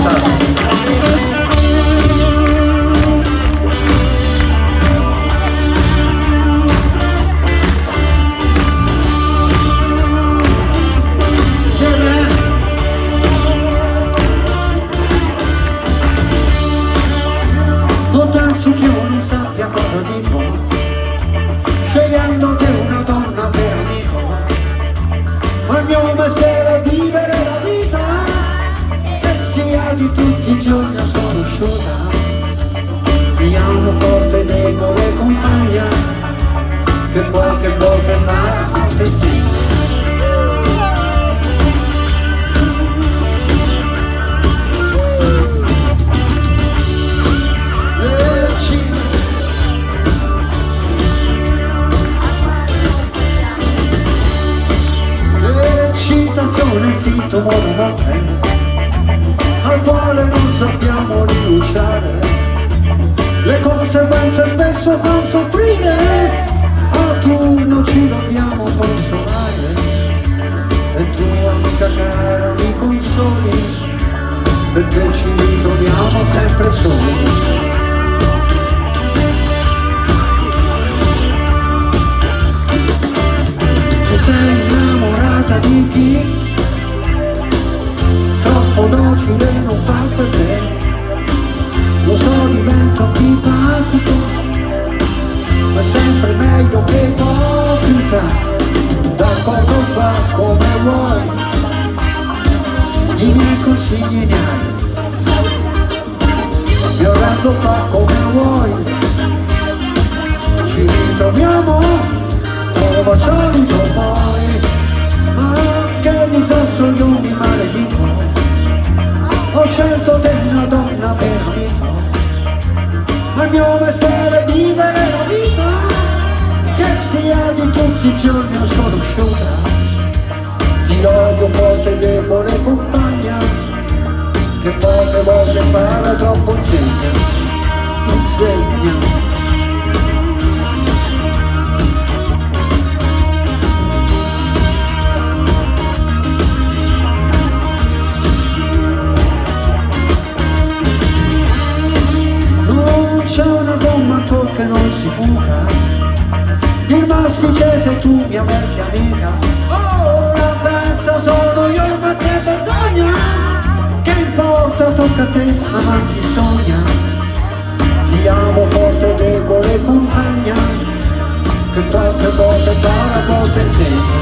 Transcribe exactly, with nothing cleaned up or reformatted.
Potresti che io non sappia cosa dico, scegliendo che una donna per amico, ma il mio mestiere è vivere la vita, che sia di tutti i giorni sconosciuta. Ti amo forte, debole compagna, che qualche volta impara cortesia. L'eccitazione sito monomote, al quale non sappiamo rinunciare, le conseguenze spesso fanno soffrire, a turno ci dobbiamo consolare, e tu amica cara mi consoli, perché ci ritroviamo sempre soli. Sei innamorata di chi troppo docile non fa per te, lo so divento antipatico, ma è sempre meglio che ipocrita. D'accordo, fa come vuoi, i miei consigli ne hai, violando fa come vuoi, ci ritroviamo come al solito poi, ma che disastro io mi maledico, ho scelto te una donna per amico, ma il mio mestiere è vivere la vita, che sia di tutti i giorni o sconosciuta. Ti odio forte, debole compagna, che poche volte parla troppo insegna, insegna. C'è una gomma che non si buca, il mastice sei tu mia vecchia amica, oh la pensa sono io ma te vergogna, che importa tocca a te amanti sogna, ti amo forte debole compagna, che qualche volta para a volte insegna.